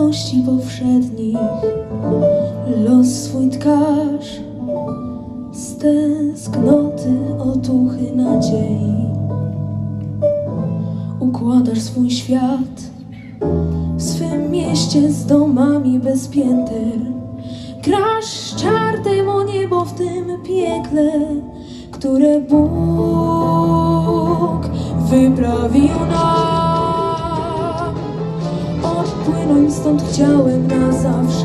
ciemności powszednich los swój tkasz, z tęsknoty otuchy nadziei. Układasz swój świat w swym mieście z domami bez pięter. Grasz czartem o niebo w tym piekle, które Bóg wyprawił nam. Odpłynąć stąd chciałem na zawsze,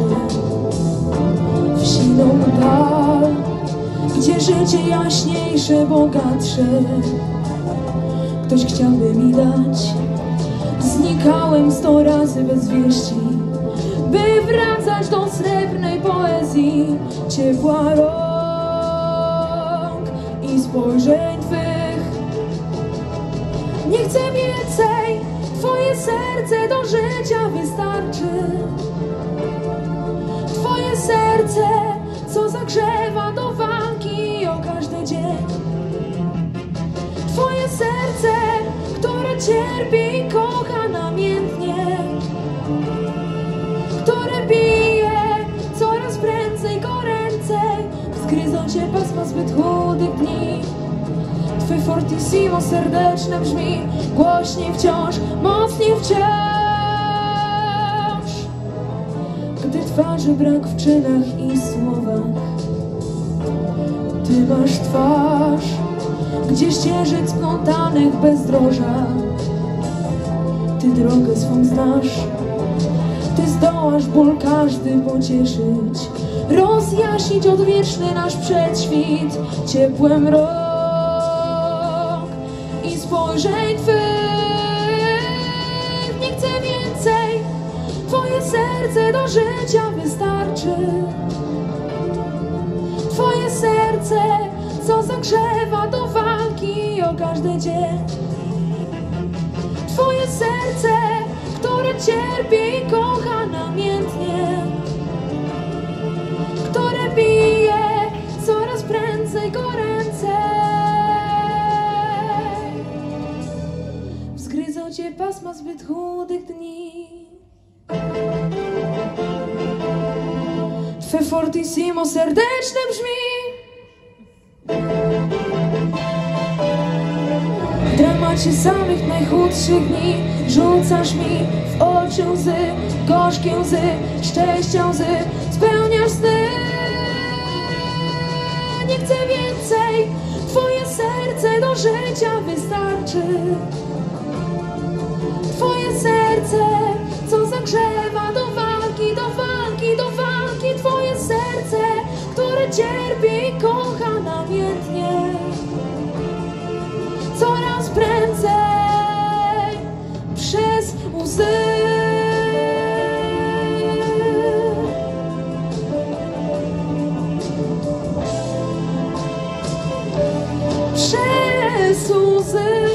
w siną dal, gdzie życie jaśniejsze, bogatsze. Ktoś chciałby mi dać, znikałem 100 razy bez wieści, by wracać do srebrnej poezji, ciepła rąk i spojrzeń twych. Nie chcę więcej, twoje serce do życia wystarczy. Twoje serce, co zagrzewa do walki o każdy dzień. Twoje serce, które cierpi i kocha namiętnie, które bije coraz prędzej, goręcej. Zgryzą cię pasma zbyt chudych dni. Twe fortissimo serdeczne brzmi głośniej wciąż, mocniej wciąż. Gdy twarzy brak w czynach i słowach, ty masz twarz, gdzie ścieżek splątanych bezdroża. Ty drogę swą znasz, ty zdołasz ból każdy pocieszyć, rozjaśnić odwieczny nasz przedświt ciepłem rąk i spojrzeń twych. Nie chcę więcej, twoje serce do życia wystarczy. Twoje serce, co zagrzewa do walki o każdy dzień. Twoje serce, które cierpi i kocha namiętnie, które bije coraz prędzej, goręcej. Wzgryzą cię pasma zbyt chudych dni. Twe fortissimo serdeczne brzmi. W dramacie samych najchudszych dni rzucasz mi w oczy łzy, gorzkie łzy, szczęścia łzy, spełniasz sny. Nie chcę więcej, twoje serce do życia wystarczy. Twoje serce, co zagrzewa do walki, do walki, do walki. Twoje serce, które cierpi i kocha namiętnie, coraz prędzej przez łzy. Przez łzy.